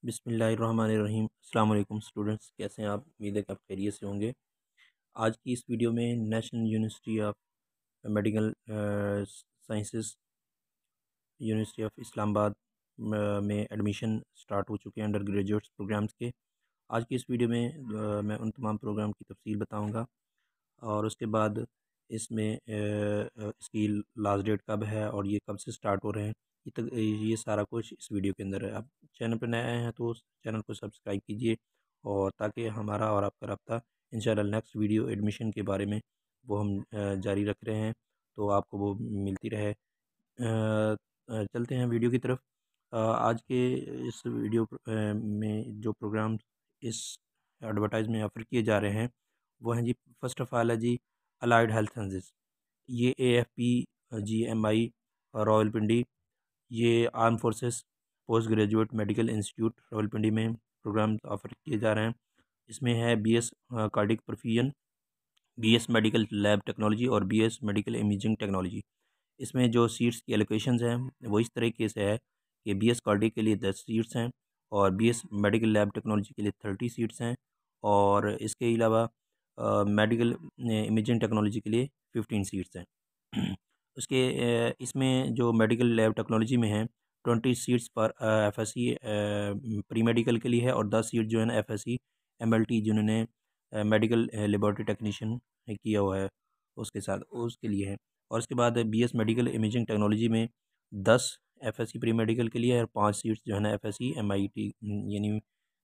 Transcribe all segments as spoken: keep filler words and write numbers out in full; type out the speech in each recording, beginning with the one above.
बिस्मिल्लाहिर्रहमानिर्रहीम। अस्सलाम वालेकुम स्टूडेंट्स, कैसे हैं आप? उम्मीद है कि आप खैरियत से होंगे। आज की इस वीडियो में national university of medical sciences university of Islamabad में एडमिशन स्टार्ट हो चुके हैं अंडर ग्रेजुएट प्रोग्राम्स के। आज की इस वीडियो में अ, मैं उन तमाम प्रोग्राम की तफसील बताऊँगा और उसके बाद इसमें अ, अ, इसकी लास्ट डेट कब है और ये कब से स्टार्ट हो रहे हैं, ये तक ये सारा कुछ इस वीडियो के अंदर है। आप चैनल पर नए आए हैं तो उस चैनल को सब्सक्राइब कीजिए और ताकि हमारा और आपका रब्ता इंशाल्लाह नेक्स्ट वीडियो एडमिशन के बारे में वो हम अ, जारी रख रहे हैं तो आपको वो मिलती रहे। अ, अ, चलते हैं वीडियो की तरफ। अ, आज के इस वीडियो अ, में जो प्रोग्राम इस एडवर्टाइज में ऑफ़र किए जा रहे हैं वो हैं जी, फर्स्ट ऑफ़ ऑल है जी अलाइड हेल्थ साइंसेस। ये A F P G M I Rawalpindi, ये arm forces post graduate medical institute Rawalpindi में प्रोग्राम ऑफ़र किए जा रहे हैं। इसमें है B S cardiac perfusion, B S medical lab technology और B S medical imaging technology. इसमें जो सीट्स की एलोकेशंस हैं वो इस तरीके से है कि बी एस कार्डिक के लिए दस सीट्स हैं और B S medical lab technology के लिए थर्टी सीट्स हैं और इसके अलावा मेडिकल इमेजिंग टेक्नोलॉजी के लिए फिफ्टीन सीट्स हैं। उसके अ, इसमें जो मेडिकल लैब टेक्नोलॉजी में है ट्वेंटी सीट्स पर F S C pre medical के लिए है और दस सीट जो है ना F S C M L T जिन्होंने मेडिकल लेबॉर्ट्री टेक्नीशियन किया हुआ है उसके साथ उसके लिए है। और उसके बाद B S medical imaging technology में दस F S C pre medical के लिए है और पाँच सीट्स जो है ना F S C M I T यानी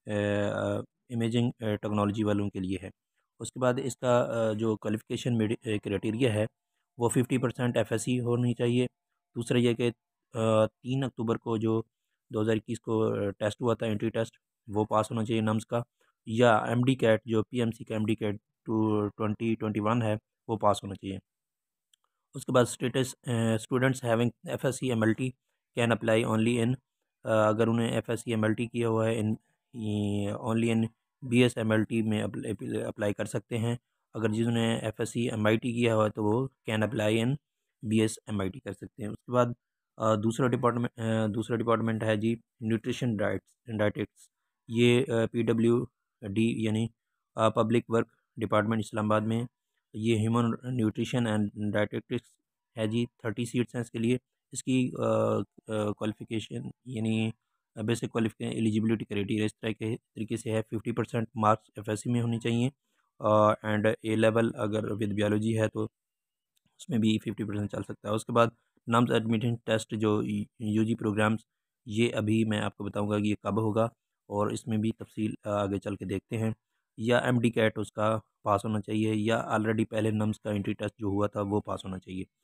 इमेजिंग टेक्नोलॉजी वालों के लिए है। उसके बाद इसका अ, जो क्वालिफ़िकेशन क्राइटेरिया है वो fifty percent F S C होनी चाहिए। दूसरा ये कि तीन अक्टूबर को जो दो हज़ार इक्कीस को टेस्ट हुआ था एंट्री टेस्ट वो पास होना चाहिए नम्स का, या एम डी कैट जो पी एम सी का M D CAT two twenty twenty one है वो पास होना चाहिए। उसके बाद status students having F S C M L T can apply only in, अगर उन्हें F S C M L T किया हुआ है in only in B S M L T में अप्लाई कर सकते हैं। अगर जिन्होंने F S C M I T किया हुआ है तो वो can apply in B S M I T कर सकते हैं। उसके बाद अ, दूसरा डिपार्टमेंट दूसरा डिपार्टमेंट है जी न्यूट्रिशन डाइट्स डाइटिक्स। ये पी डब्ल्यू डी यानी पब्लिक वर्क डिपार्टमेंट इस्लामाबाद में, ये ह्यूमन न्यूट्रिशन एंड डाइटेटिक्स है जी, थर्टी सीट्स हैं इसके लिए। इसकी क्वालिफ़िकेशन यानी बेसिक क्वालिफिकेशन एलिजिबिलिटी क्राइटेरिया इस तरह के तरीके से है, fifty percent marks F S C में होनी चाहिए एंड ए लेवल अगर विद बायोलॉजी है तो उसमें भी फिफ्टी परसेंट चल सकता है। उसके बाद नम्स एडमिशन टेस्ट जो यू जी प्रोग्राम्स, ये अभी मैं आपको बताऊंगा कि ये कब होगा और इसमें भी तफसील आगे चल के देखते हैं। या एम डी कैट उसका पास होना चाहिए या ऑलरेडी पहले नम्स का एंट्री टेस्ट जो हुआ था वो पास होना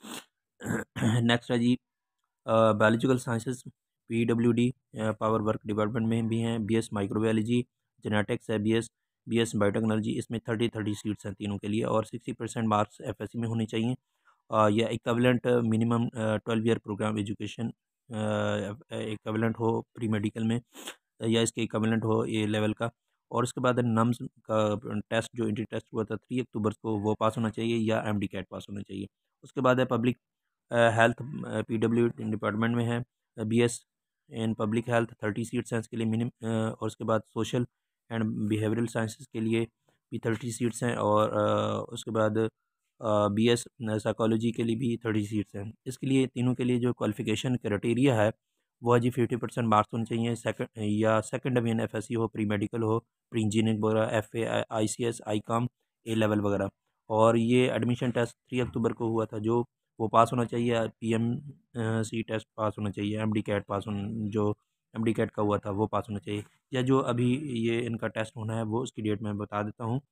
चाहिए। नेक्स्ट है जी biological sciences P W D power work department में भी हैं, बी एस माइक्रोबायोलॉजी जेनेटिक्स है, B S B S biotechnology. इसमें थर्टी थर्टी सीट्स हैं तीनों के लिए और sixty percent marks F S C में होने चाहिए अ, या equivalent minimum twelve year program education equivalent हो प्री मेडिकल में या इसके इक्विवेलेंट हो ए लेवल का। और उसके बाद नम्स का टेस्ट जो एंट्री टेस्ट हुआ था थ्री अक्टूबर को वो पास होना चाहिए या एम डी कैट पास होना चाहिए। उसके बाद है public health P W department में है, B S in public health thirty seats हैं इसके लिए मिनिमम। और उसके बाद सोशल एंड बिहेवियरल साइंसेस के लिए भी थर्टी सीट्स हैं और अ, उसके बाद बी एस साइकोलॉजी के लिए भी थर्टी सीट्स हैं। इसके लिए तीनों के लिए जो क्वालिफ़िकेशन क्राइटेरिया है वो है जी फिफ्टी परसेंट मार्क्स होने चाहिए, सेकंड या second division F S C हो, प्री मेडिकल हो, प्री इंजीनियरिंग वगैरह, F A I C S I com A level वगैरह। और ये एडमिशन टेस्ट थ्री अक्टूबर को हुआ था जो वो पास होना चाहिए, P M C test pass होना चाहिए, एम डी कैट पास होना जो एम डी कैट का हुआ था वो पास होना चाहिए, या जो अभी ये इनका टेस्ट होना है वो उसकी डेट मैं बता देता हूँ।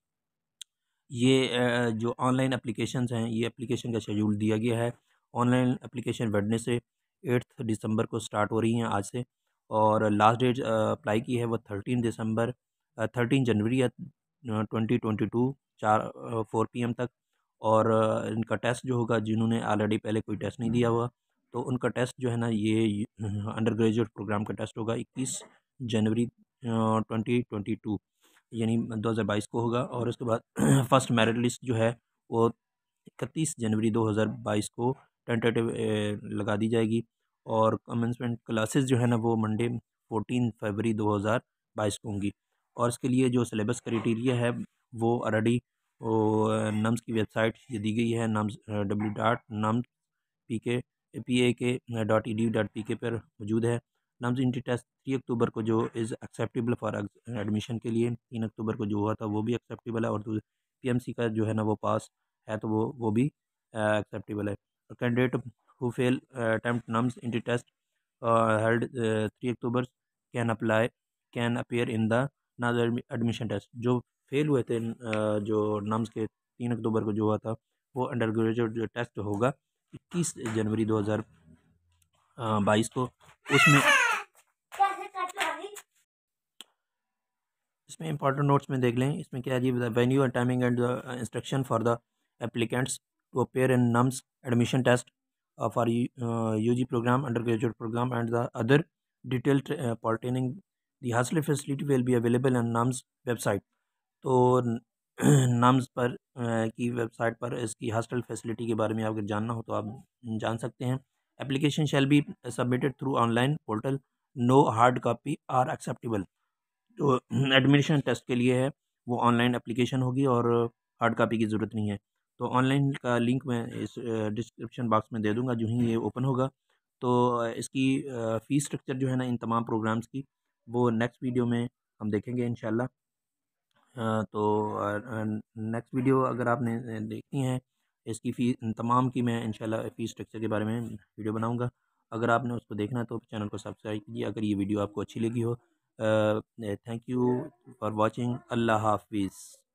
ये अ, जो ऑनलाइन एप्लीकेशंस हैं ये एप्लीकेशन का शेड्यूल दिया गया है। Online application Wednesday eighth December को स्टार्ट हो रही हैं आज से और लास्ट डेट अप्लाई की है वो थर्टीन दिसंबर थर्टीन जनवरी या ट्वेंटी ट्वेंटी टू चार फोर पी एम तक। और अ, इनका टेस्ट जो होगा जिन्होंने ऑलरेडी पहले कोई टेस्ट नहीं दिया हुआ तो उनका टेस्ट जो है ना ये अंडर ग्रेजुएट प्रोग्राम का टेस्ट होगा इक्कीस जनवरी ट्वेंटी ट्वेंटी टू यानी दो हज़ार बाईस को होगा। और उसके बाद फर्स्ट मेरिट लिस्ट जो है वो इकतीस जनवरी दो हज़ार बाईस को टेंटेटिव लगा दी जाएगी और कमेंसमेंट क्लासेस जो है ना वो मंडे फोर्टीन फरवरी दो हज़ार बाईस को होंगी। और इसके लिए जो सिलेबस क्राइटेरिया है वो ऑलरेडी वो नम्स की वेबसाइट दी गई है, NUMS W dot NUMS P K A K dot E D U dot P K के पर मौजूद है। NUMS entry test three October को जो इज़ एक्सेप्टेबल फॉर एडमिशन के लिए, तीन अक्टूबर को जो हुआ था वो भी एक्सेप्टेबल है, और पी एम सी का जो है ना वो पास है तो वो वो भी एक्सेप्टेबल है। Candidate who fail attempt NUMS entry test held three October can apply can appear in the NUMS admission test. जो फेल हुए थे uh, जो नम्स के तीन अक्टूबर को जो हुआ था वो अंडर ग्रेजुएट जो टेस्ट होगा इक्कीस जनवरी दो हज़ार बाईस को। उसमें इसमें इंपॉर्टेंट नोट्स में देख लें, इसमें क्या है जी, venue and timing and instruction for the applicants to appear in NUMS admission test for U G program, under graduate program and the other detailed pertaining the hostel facility will be available in NUMS website. तो NUMS पर की website पर इसकी hostel facility के बारे में अगर जानना हो तो आप जान सकते हैं। Application shall be submitted through online portal, no hard copy are acceptable. जो एडमिशन टेस्ट के लिए है वो ऑनलाइन एप्लीकेशन होगी और हार्ड कापी की ज़रूरत नहीं है। तो ऑनलाइन का लिंक मैं इस डिस्क्रिप्शन बॉक्स में दे दूंगा जो ही ये ओपन होगा। तो इसकी फ़ीस स्ट्रक्चर जो है ना इन तमाम प्रोग्राम्स की वो नेक्स्ट वीडियो में हम देखेंगे इंशाल्लाह। तो नेक्स्ट वीडियो अगर आपने देखनी है इसकी फ़ी तमाम की मैं इंशाल्लाह फ़ीस स्ट्रक्चर के बारे में वीडियो बनाऊंगा। अगर आपने उसको देखना है तो चैनल को सब्सक्राइब कीजिए अगर ये वीडियो आपको अच्छी लगी हो। Thank you for watching. अल्लाह हाफिज़।